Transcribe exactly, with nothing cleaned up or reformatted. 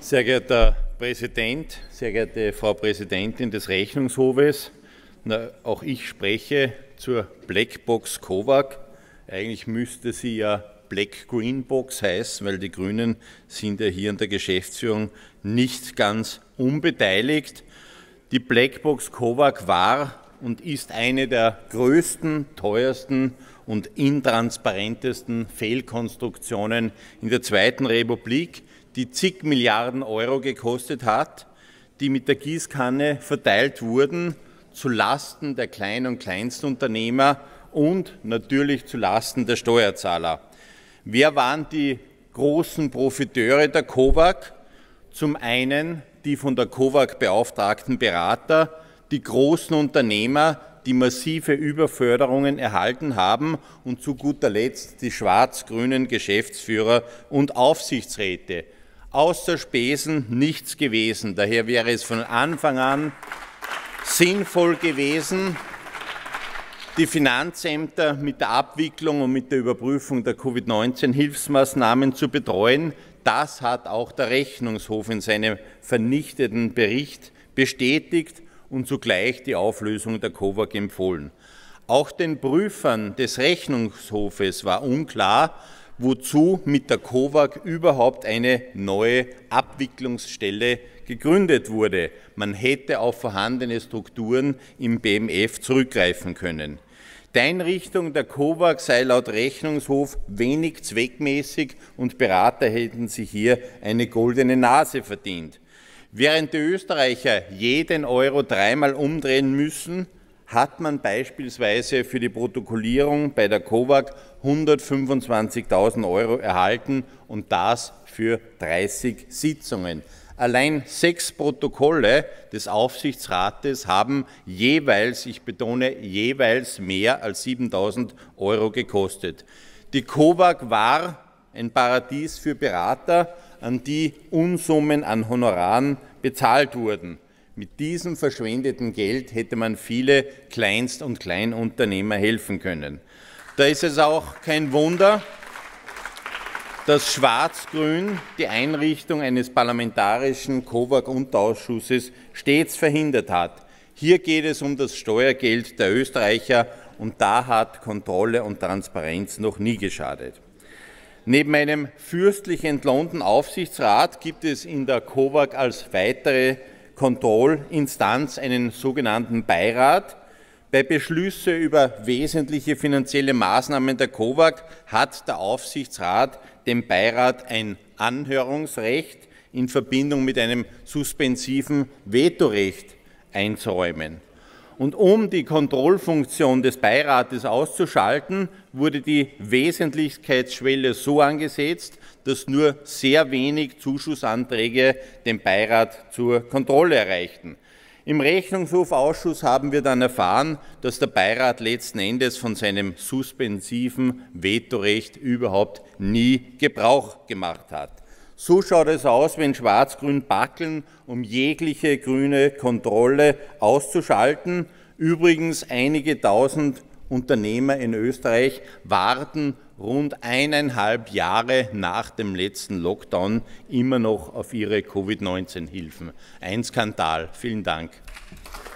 Sehr geehrter Präsident, sehr geehrte Frau Präsidentin des Rechnungshofes, na, auch ich spreche zur Blackbox COVAG. Eigentlich müsste sie ja Black Green Box heißen, weil die Grünen sind ja hier an der Geschäftsführung nicht ganz unbeteiligt. Die Blackbox COVAG war und ist eine der größten, teuersten und intransparentesten Fehlkonstruktionen in der Zweiten Republik, die zig Milliarden Euro gekostet hat, die mit der Gießkanne verteilt wurden, zu Lasten der Klein- und Kleinstunternehmer und natürlich zu Lasten der Steuerzahler. Wer waren die großen Profiteure der COVAG? Zum einen die von der COVAG beauftragten Berater, die großen Unternehmer, die massive Überförderungen erhalten haben, und zu guter Letzt die schwarz-grünen Geschäftsführer und Aufsichtsräte. Außer Spesen nichts gewesen. Daher wäre es von Anfang an sinnvoll gewesen, die Finanzämter mit der Abwicklung und mit der Überprüfung der Covid neunzehn Hilfsmaßnahmen zu betreuen. Das hat auch der Rechnungshof in seinem vernichtenden Bericht bestätigt und zugleich die Auflösung der COVAG empfohlen. Auch den Prüfern des Rechnungshofes war unklar, wozu mit der COVAG überhaupt eine neue Abwicklungsstelle gegründet wurde. Man hätte auf vorhandene Strukturen im B M F zurückgreifen können. Die Einrichtung der COVAG sei laut Rechnungshof wenig zweckmäßig und Berater hätten sich hier eine goldene Nase verdient. Während die Österreicher jeden Euro dreimal umdrehen müssen, hat man beispielsweise für die Protokollierung bei der COVAG hundertfünfundzwanzigtausend Euro erhalten und das für dreißig Sitzungen. Allein sechs Protokolle des Aufsichtsrates haben jeweils, ich betone jeweils, mehr als siebentausend Euro gekostet. Die COVAG war ein Paradies für Berater, an die Unsummen an Honoraren bezahlt wurden. Mit diesem verschwendeten Geld hätte man viele Kleinst- und Kleinunternehmer helfen können. Da ist es auch kein Wunder, dass Schwarz-Grün die Einrichtung eines parlamentarischen COVAG-Unterausschusses stets verhindert hat. Hier geht es um das Steuergeld der Österreicher und da hat Kontrolle und Transparenz noch nie geschadet. Neben einem fürstlich entlohnten Aufsichtsrat gibt es in der COVAG als weitere Kontrollinstanz einen sogenannten Beirat. Bei Beschlüsse über wesentliche finanzielle Maßnahmen der COVAG hat der Aufsichtsrat dem Beirat ein Anhörungsrecht in Verbindung mit einem suspensiven Vetorecht einzuräumen. Und um die Kontrollfunktion des Beirates auszuschalten, wurde die Wesentlichkeitsschwelle so angesetzt, dass nur sehr wenig Zuschussanträge den Beirat zur Kontrolle erreichten. Im Rechnungshofausschuss haben wir dann erfahren, dass der Beirat letzten Endes von seinem suspensiven Vetorecht überhaupt nie Gebrauch gemacht hat. So schaut es aus, wenn Schwarz-Grün backeln, um jegliche grüne Kontrolle auszuschalten. Übrigens, einige tausend Unternehmer in Österreich warten rund eineinhalb Jahre nach dem letzten Lockdown immer noch auf ihre Covid neunzehn Hilfen. Ein Skandal. Vielen Dank.